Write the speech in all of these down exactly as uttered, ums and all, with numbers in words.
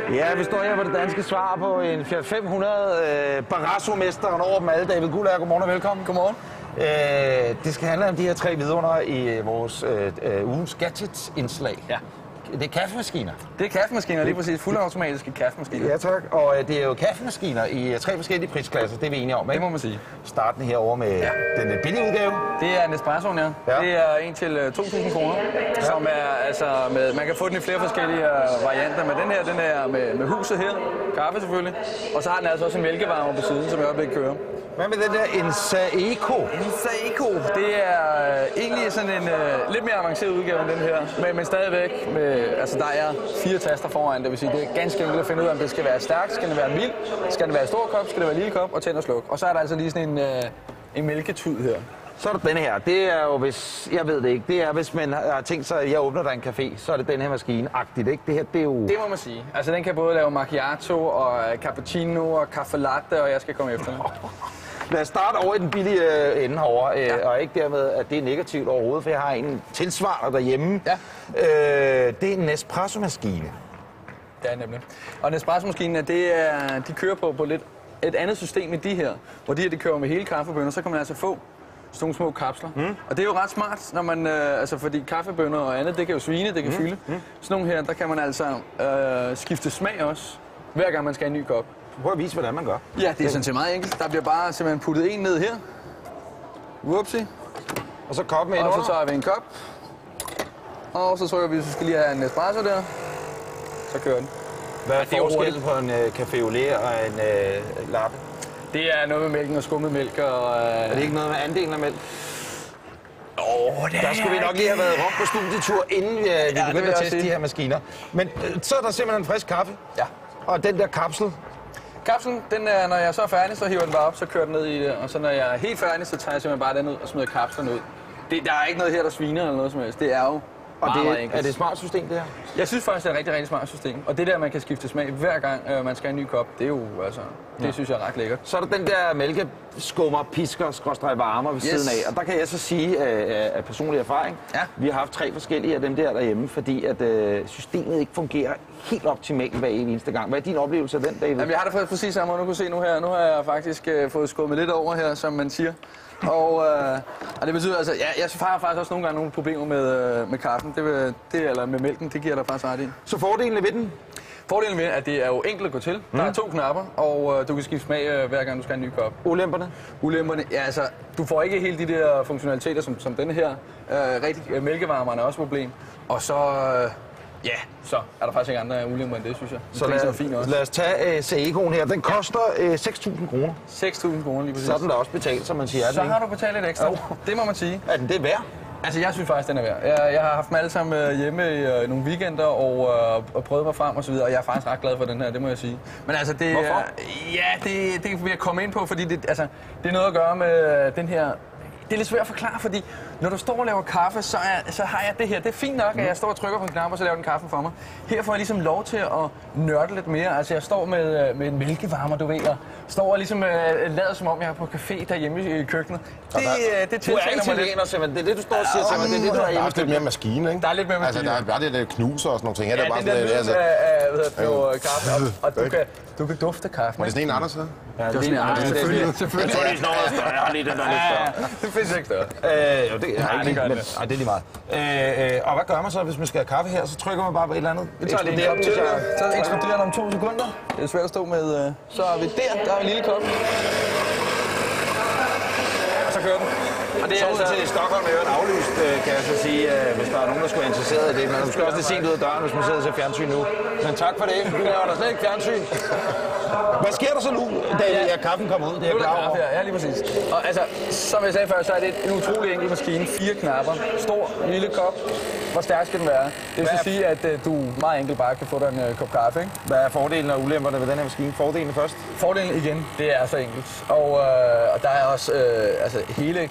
Ja, vi står her på det danske svar på en Fiat fem hundrede. Øh, Barrasso-mesteren over dem alle. David Guldager, godmorgen og velkommen. Godmorgen. Øh, det skal handle om de her tre vidunder i vores øh, øh, ugens gadget-indslag. Ja. Det er kaffemaskiner. Det er kaffemaskiner, lige præcis. Fuldautomatiske kaffemaskiner. Ja, tak. Og øh, det er jo kaffemaskiner i tre forskellige prisklasser. Det er vi enige om, ikke? Det må man sige. Starten herovre med ja. den lidt billige udgave. Det er Nespressoen, ja. ja. Det er en til to tusind kroner, ja. som er altså med, man kan få den i flere forskellige varianter. Men den her, den er med, med huset her, kaffe selvfølgelig. Og så har den altså også en mælkevarmer på siden, som jeg også vil køre. Hvad med den der Insaeco? Insaeco, det er øh, egentlig sådan en øh, lidt mere avanceret udgave end den her, men, men stadigvæk med, altså der er fire taster foran, det vil sige, det er ganske enkelt at finde ud af, om det skal være stærkt, skal det være mild, skal det være stor kop, skal det være lille kop, og tænd og sluk. Og så er der altså lige sådan en, øh, en mælketud her. Så er der denne her. Det er jo, hvis, jeg ved det ikke, det er, hvis man har tænkt sig, at jeg åbner der en café, så er det den her maskine-agtigt, ikke? Det her, det er jo... Det må man sige. Altså den kan både lave macchiato og cappuccino og kaffe latte, og jeg skal komme efter det. Lad os starte over i den billige øh, ende herovre, øh, ja. og ikke dermed, at det er negativt overhovedet, for jeg har en tilsvarende derhjemme. Ja. Øh, det er en Nespresso-maskine. Det er nemlig. Og Nespresso-maskinen, det er, de kører på, på lidt et andet system end de her, hvor de her de kører med hele kaffebønner, så kan man altså få sådan nogle små kapsler. Mm. Og det er jo ret smart, når man, øh, altså fordi kaffebønner og andet, det kan jo svine, det kan mm. fylde. Mm. Sådan nogle her, der kan man altså øh, skifte smag også, hver gang man skal have en ny kop. Prøv at vise, hvordan man gør. Ja, det er sådan set meget enkelt. Der bliver bare simpelthen puttet en ned her. Whoopsie. Og så koppen ind under. Og så tager vi en kop. Og så trykker vi, hvis vi skal lige have en espresso der. Så kører den. Hvad er, er forskellen på en uh, café au lait og en uh, latte? Det er noget med mælken og skummet mælk. Og, uh... Er det ikke noget med andelen af mælk? Åh, oh, der skulle vi nok lige have været rundt på studietur, inden vi, uh, vi ja, begyndte at teste de her maskiner. Men uh, så er der simpelthen en frisk kaffe. Ja. Og den der kapsel. Kapslen, den er, når jeg så er færdig, så hiver den bare op, så kører den ned i det. Og så når jeg er helt færdig, så tager jeg simpelthen bare den ud og smider kapslen ud. Det, der er ikke noget her, der sviner eller noget som helst. Det er jo og meget, det, meget enkelt. Er det et smart system, det her? Jeg synes faktisk, det er et rigtig, rigtig smart system. Og det der, man kan skifte smag hver gang, øh, man skal have en ny kop, det er jo, altså, det ja. synes jeg er ret lækkert. Så er der den der mælkeskummer, pisker, skråstreg varmer ved yes. siden af. Og der kan jeg så sige øh, af personlig erfaring, ja. vi har haft tre forskellige af dem der derhjemme, fordi at øh, systemet ikke fungerer helt optimalt hver eneste gang. Hvad er din oplevelse af den, David? Jamen, jeg har det fået præcis samme måde, du kunne se nu her. Nu har jeg faktisk øh, fået skummet lidt over her, som man siger. Og, øh, og det betyder altså, ja, jeg har faktisk også nogle gange nogle problemer med, øh, med kaffen, det, det, eller med mælken, det giver der faktisk ret i. Så fordelene ved den? Fordelen ved, at det er jo enkelt at gå til. Mm. Der er to knapper, og øh, du kan skifte smag øh, hver gang du skal have en ny kop. Ulemperne? Ulemperne, ja altså, du får ikke helt de der funktionaliteter som, som denne her. Øh, rigtig, øh, mælkevarmeren er også et problem. Og så... Øh, Ja, så er der faktisk ikke andre ulemper end det, synes jeg. Den så lad, fint også. lad os tage uh, Seecoen her. Den koster uh, seks tusind kroner. seks tusind kroner lige præcis. Så er den da også betalt, som man siger. Så har du betalt lidt ekstra. Oh. Det må man sige. Er den det værd? Altså, jeg synes faktisk, den er værd. Jeg, jeg har haft dem alle sammen hjemme i uh, nogle weekender og, uh, og prøvet mig frem og så videre, og jeg er faktisk ret glad for den her, det må jeg sige. Men altså, det... Hvorfor? Uh, ja, det, det vil jeg komme ind på, fordi det, altså, det er noget at gøre med den her... Det er lidt svært at forklare, fordi når du står og laver kaffe, så, er, så har jeg det her. Det er fint nok, at jeg står og trykker på en knap, og så laver den kaffen for mig. Her får jeg ligesom lov til at nørde lidt mere. Altså, jeg står med, med en mælkevarmer, du ved, og står og ligesom uh, lader som om, jeg er på café derhjemme i køkkenet. Det, uh, det tiltaler mig lidt. Du er italiener, simpelthen. Det er det, du står og siger til mig. Det er det, du er hjemme. Der er lidt mere maskine, ikke? Der er lidt mere maskine. Altså, der er bare det der knuser og sådan nogle ting. Ja, det er bare den der lyd af kaffe, og du kan, du kan dufte kaffen. Var det sådan en Anders her? Ja, det er sådan en Anders. Selvfølgelig. Selvfølgelig. Jeg tror, det er noget større. Jeg har lige den der lidt større. Det findes ikke større. Øh, jo, det, nej, det gør det. Nej, det er lige meget. Øh, øh, og hvad gør man så, hvis man skal have kaffe her? Så trykker man bare på et eller andet. Vi tager lige en kop til. Så eksploderer den om to sekunder. Det er svært at stå med. Øh, så er vi der. Der er en lille kop. Og så kører den. Og det er altså til Stockholm er jo en aflyst, kan jeg så sige, hvis der er nogen, der skulle være interesseret i det. Men du skal også lidt sent ud af døren, hvis man sidder og ser fjernsyn nu. Men tak for det. Vi laver der slet ikke fjernsyn. Hvad sker der så nu, da ja, kaffen kommer ud? Det er jeg klar over. Ja, lige præcis. Og altså, som jeg sagde før, så er det en utrolig enkel maskine. Fire knapper. Stor, lille kop. Hvor stærk skal den være? Det vil sige, at uh, du meget enkelt bare kan få dig en uh, kop kaffe, ikke? Hvad er fordelen og ulemperne ved den her maskine? Fordelen først? Fordelen igen, det er så enkelt. Og, øh, og der er også øh, altså, hele kaffe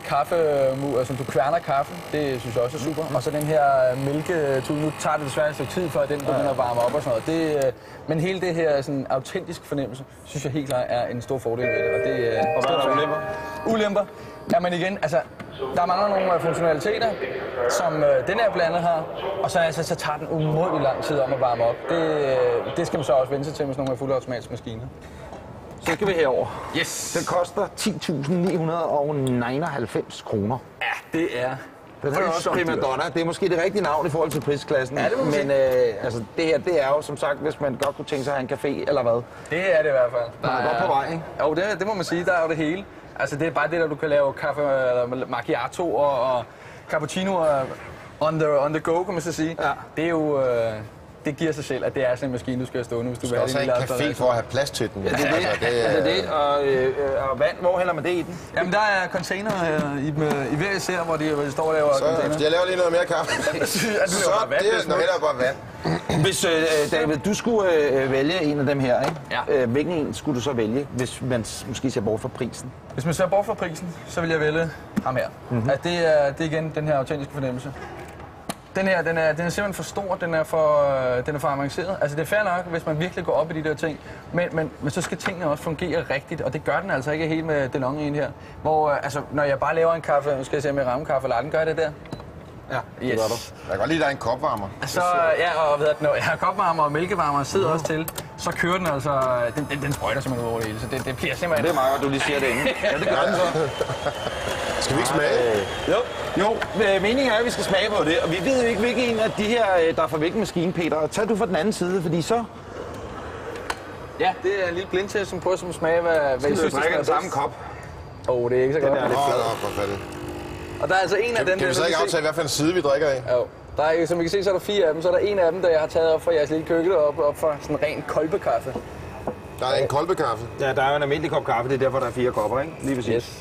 mælkemur, som du kværner kaffen. Det synes jeg også er super. Og så den her mælketul. Nu tager det desværre et stykke tid, før den begynder at varme op og sådan noget. Det, men hele det her sådan autentisk fornemmelse, synes jeg helt klart er en stor fordel ved det. Og, det, og hvad er der ulemper? Ulemper? Jamen igen, altså, der mangler nogle funktionaliteter, som øh, den her blandet har. Og så, altså, så tager den umådelig lang tid om at varme op. Det, øh, det skal man så også vente sig til med sådan nogle fuldautomatiske maskiner. Så skal vi herover. Yes! Den koster ti tusind ni hundrede og nioghalvfems kroner. Ja, det er... Den er også primadonna. Det er måske det rigtige navn i forhold til prisklassen. Ja, det må man Men øh, altså, det her, det er jo som sagt, hvis man godt kunne tænke sig at have en café eller hvad. Det er det i hvert fald. Der er godt på vej, ikke? Jo, det, det må man sige. Der er jo det hele. Altså, det er bare det, der du kan lave kaffe, eller macchiato og, og cappuccino on the, on the go, kan man så sige. Ja. Det er jo... Øh, det giver sig selv, at det er sådan en maskine, du skal have stående, hvis du, du vil have det. Du skal også have en café for at have plads til den. Ja, det er det. Altså, det, er... det, det. Og, øh, og vand, hvor hælder man det i den? Jamen, der er container øh, i, med, i hver især, hvor de, hvor de står og laver så, container. Jeg laver lige noget mere kaffe. at du så vand, det er hælder bare vand. Hvis, øh, David, du skulle øh, vælge en af dem her, ikke? Ja. Øh, hvilken en skulle du så vælge, hvis man måske ser bort fra prisen? Hvis man ser bort fra prisen, så vil jeg vælge ham her. Mm-hmm. At det, er, det er igen den her autentiske fornemmelse. Den her, den er, den er simpelthen for stor, den er for, øh, den er for avanceret. Altså det er fair nok, hvis man virkelig går op i de der ting, men, men, men så skal tingene også fungere rigtigt, og det gør den altså ikke helt med den unge en her. Hvor, øh, altså, når jeg bare laver en kaffe, nu skal jeg se med rammekaffe, eller den gør det der. Ja, det yes. gør du. Jeg kan godt lide, at der er en kopvarmer. Så, ja, og ved at, når jeg har kopvarmer og mælkevarmer sidder også til, så kører den altså, den, den, den sprøjter simpelthen over det hele, så det, det bliver simpelthen... Det er meget godt, du lige siger det inden. Ja, det gør den så. Skal vi ikke smage? Øh, jo. Jo, meningen er, at vi skal smage på det, og vi ved jo ikke, hvilken en af de her, der er fra hvilken maskine, Peter. Tag du fra den anden side, fordi så... Ja, det er en lille blindtest, som prøver at smage, hvad, hvad I synes, det er den samme kop. Åh, oh, det er ikke så godt. Den er lidt flad. Og der er altså en af den Kan vi så ikke aftale, hvad for en side vi drikker af? Jo. Der er, som I kan se, så er der fire af dem. Så er der en af dem, der jeg har taget op fra jeres lille køkken op, op for sådan en ren kolbekaffe. Der er en kolbekaffe. Ja, der er jo en almindelig kop kaffe, det er derfor, der er fire kopper, ikke? Lige præcis. Yes.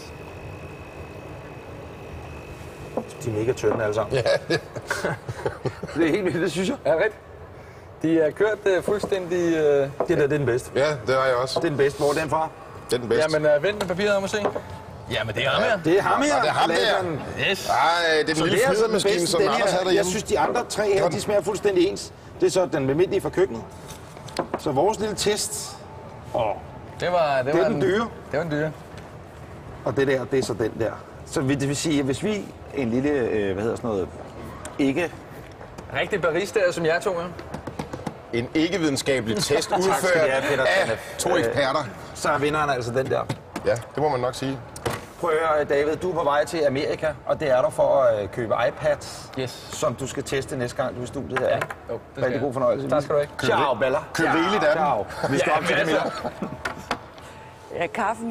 De er mega tynde alle sammen. Ja. Det er helt vildt, det synes jeg. Ja, rigtigt. De er kørt uh, fuldstændig... Uh... Det der, det er den bedste. Ja, det har jeg også. Det er den bedste. Hvor er den fra? Det er den bedste. Jamen, uh, vent med papiret om at se. Jamen, det er ham her. Det er ham her. Ja, det er ham her. Yes. Ej, det er den Så lille det er altså den flydemaskine, bedste, som den Anders her. havde derhjemme. Jeg synes, de andre tre her, de smager fuldstændig ens. Det er så den almindelige fra køkkenet. Så vores lille test. Åh, Det var, det det var er den dyre. Det var den dyre. Og det der, det er så den der. Så det vil sige, at hvis vi en lille, øh, hvad hedder sådan noget, ikke... Rigtig barista, som jeg tog, ja. En ikke-videnskabelig test skal udført I have, Peter af Tanef. to eksperter. Så er vinderen altså den der. Ja, det må man nok sige. Prøv at høre, David, du er på vej til Amerika, og det er der for at købe iPads, Yes. som du skal teste næste gang, du er i studiet her. Ja. Ikke? Jo, det skal Rigtig jeg. god fornøjelse. Tak skal du have. Ciao, Bella. Køb rigeligt af dem. Ciao. Vi skal Ja, op til men det altså- mere. Ja, kaffen